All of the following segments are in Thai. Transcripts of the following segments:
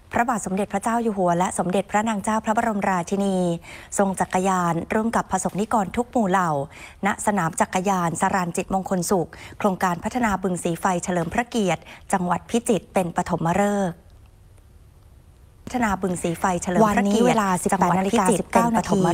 พระบาทสมเด็จพระเจ้าอยู่หัวและสมเด็จพระนางเจ้าพระบรมราชินีทรงจักรยานร่วมกับประสบนิกรทุกหมู่เหล่าณสนามจักรยานสรานจิตมงคลสุขโครงการพัฒนาบึงสีไฟเฉลิมพระเกียรติจังหวัดพิจิตรเป็นปฐมฤกษ์พัฒนาบึงสีไฟเฉลิมพระเกียรติเวลา 18:19 นาที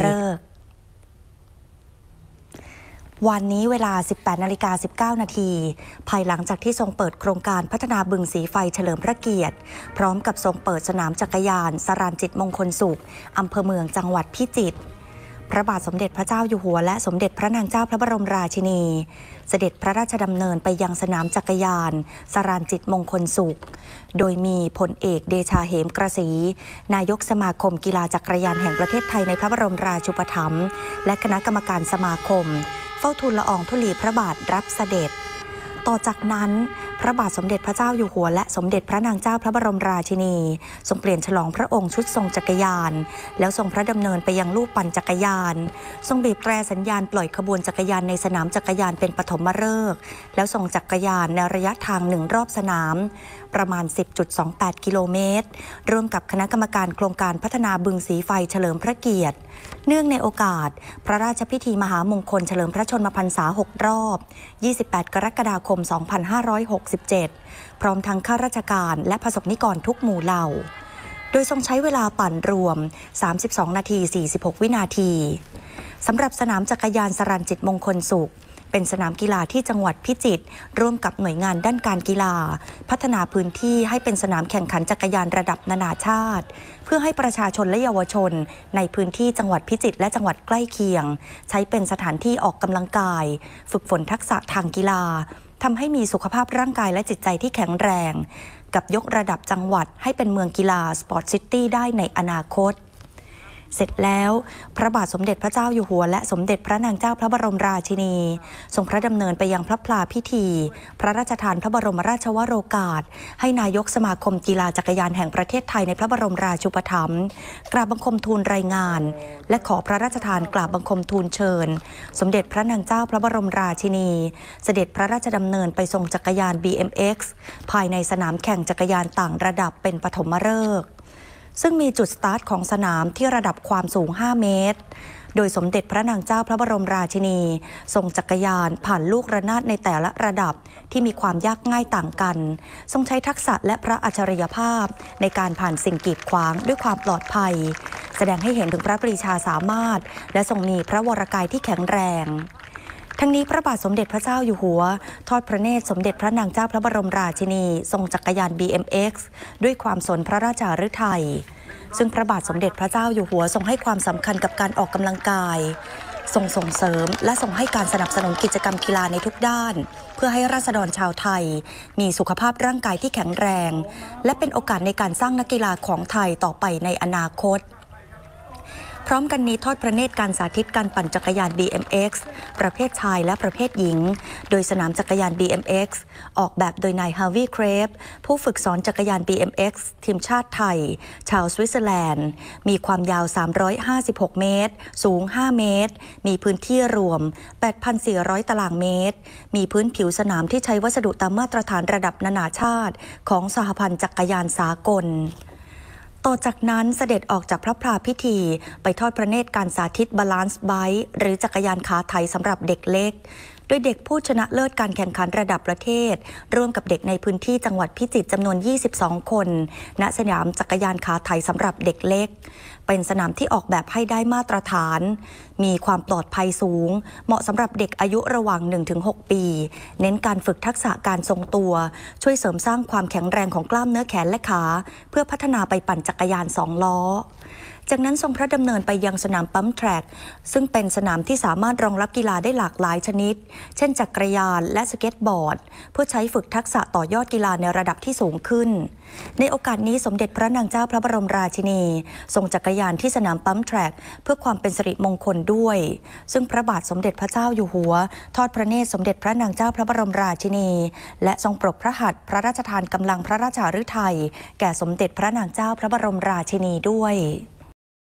วันนี้เวลา 18:19 นาทีภายหลังจากที่ทรงเปิดโครงการพัฒนาบึงสีไฟเฉลิมพระเกียรติพร้อมกับทรงเปิดสนามจักรยานสรานจิตมงคลสุขอำเภอเมืองจังหวัดพิจิตรพระบาทสมเด็จพระเจ้าอยู่หัวและสมเด็จพระนางเจ้าพระบรมราชินีเสด็จพระราชดำเนินไปยังสนามจักรยานสรานจิตมงคลสุขโดยมีพลเอกเดชาเหมกระศรีนายกสมาคมกีฬาจักรยานแห่งประเทศไทยในพระบรมราชูปถัมภ์และคณะกรรมการสมาคมเฝ้าทูลละอองธุลีพระบาทรับเสด็จต่อจากนั้นพระบาทสมเด็จพระเจ้าอยู่หัวและสมเด็จพระนางเจ้าพระบรมราชินีทรงเปลี่ยนฉลองพระองค์ชุดทรงจักรยานแล้วทรงพระดำเนินไปยังลูกปั่นจักรยานทรงบีบแตรสัญญาณปล่อยขบวนจักรยานในสนามจักรยานเป็นปฐมฤกษ์แล้วส่งจักรยานในระยะทาง1รอบสนามประมาณ 10.28 กิโลเมตรร่วมกับคณะกรรมการโครงการพัฒนาบึงสีไฟเฉลิมพระเกียรติเนื่องในโอกาสพระราชพิธีมหามงคลเฉลิมพระชนมพรรษา6รอบ28 กรกฎาคม 2567พร้อมทั้งข้าราชการและประสบนิกรทุกหมู่เหล่าโดยทรงใช้เวลาปั่นรวม32 นาที 46 วินาทีสำหรับสนามจักรยานสรานจิตมงคลสุขเป็นสนามกีฬาที่จังหวัดพิจิตรร่วมกับหน่วยงานด้านการกีฬาพัฒนาพื้นที่ให้เป็นสนามแข่งขันจักรยานระดับนานาชาติเพื่อให้ประชาชนและเยาวชนในพื้นที่จังหวัดพิจิตรและจังหวัดใกล้เคียงใช้เป็นสถานที่ออกกำลังกายฝึกฝนทักษะทางกีฬาทำให้มีสุขภาพร่างกายและจิตใจที่แข็งแรงกับยกระดับจังหวัดให้เป็นเมืองกีฬาสปอร์ตซิตี้ได้ในอนาคตเสร็จแล้วพระบาทสมเด็จพระเจ้าอยู่หัวและสมเด็จพระนางเจ้าพระบรมราชินีทรงพระดำเนินไปยังพระพลาพิธีพระราชทานพระบรมราชวโรกาสให้นายกสมาคมกีฬาจักรยานแห่งประเทศไทยในพระบรมราชูปถัมภ์กราบบังคมทูลรายงานและขอพระราชทานกราบบังคมทูลเชิญสมเด็จพระนางเจ้าพระบรมราชินีเสด็จพระราชดำเนินไปทรงจักรยาน BMX ภายในสนามแข่งจักรยานต่างระดับเป็นปฐมฤกษ์ซึ่งมีจุดสตาร์ทของสนามที่ระดับความสูง5 เมตรโดยสมเด็จพระนางเจ้าพระบรมราชินีทรงจักรยานผ่านลูกระนาดในแต่ละระดับที่มีความยากง่ายต่างกันทรงใช้ทักษะและพระอัจฉริยภาพในการผ่านสิ่งกีดขวางด้วยความปลอดภัยแสดงให้เห็นถึงพระปรีชาสามารถและทรงมีพระวรกายที่แข็งแรงทั้งนี้พระบาทสมเด็จพระเจ้าอยู่หัวทอดพระเนตรสมเด็จพระนางเจ้าพระบรมราชินีทรงจักรยาน BMX ด้วยความสนพระราชาฤทัยซึ่งพระบาทสมเด็จพระเจ้าอยู่หัวทรงให้ความสำคัญกับการออกกำลังกายทรงส่งเสริมและทรงให้การสนับสนุนกิจกรรมกีฬาในทุกด้านเพื่อให้ราษฎรชาวไทยมีสุขภาพร่างกายที่แข็งแรงและเป็นโอกาสในการสร้างนักกีฬาของไทยต่อไปในอนาคตพร้อมกันนี้ทอดพระเนตรการสาธิตการปั่นจักรยาน BMX ประเภทชายและประเภทหญิงโดยสนามจักรยาน BMX ออกแบบโดยนายฮาร์วีย์ เครฟผู้ฝึกสอนจักรยาน BMX ทีมชาติไทยชาวสวิตเซอร์แลนด์มีความยาว356 เมตรสูง5 เมตรมีพื้นที่รวม 8,400 ตารางเมตรมีพื้นผิวสนามที่ใช้วัสดุตามมาตรฐานระดับนานาชาติของสหพันธ์จักรยานสากลต่อจากนั้นเสด็จออกจากพระพลาพิธีไปทอดพระเนตรการสาธิตบาลานซ์ไบค์หรือจักรยานขาไถสำหรับเด็กเล็กโดยเด็กผู้ชนะเลิศการแข่งขันระดับประเทศร่วมกับเด็กในพื้นที่จังหวัดพิจิตรจำนวน22 คนณสนามจักรยานขาไถสำหรับเด็กเล็กเป็นสนามที่ออกแบบให้ได้มาตรฐานมีความปลอดภัยสูงเหมาะสำหรับเด็กอายุระหว่าง 1-6 ปีเน้นการฝึกทักษะการทรงตัวช่วยเสริมสร้างความแข็งแรงของกล้ามเนื้อแขนและขาเพื่อพัฒนาไปปั่นจักรยาน2 ล้อจากนั้นทรงพระดำเนินไปยังสนามปั๊มแทร็กซึ่งเป็นสนามที่สามารถรองรับกีฬาได้หลากหลายชนิดเช่นจักรยานและสเก็ตบอร์ดเพื่อใช้ฝึกทักษะต่อยอดกีฬาในระดับที่สูงขึ้นในโอกาสนี้สมเด็จพระนางเจ้าพระบรมราชินีทรงจักรยานที่สนามปั๊มแทร็กเพื่อความเป็นสิริมงคลด้วยซึ่งพระบาทสมเด็จพระเจ้าอยู่หัวทอดพระเนตรสมเด็จพระนางเจ้าพระบรมราชินีและทรงปรบพระหัตถ์พระราชทานกำลังพระราชาฤทัยแก่สมเด็จพระนางเจ้าพระบรมราชินีด้วย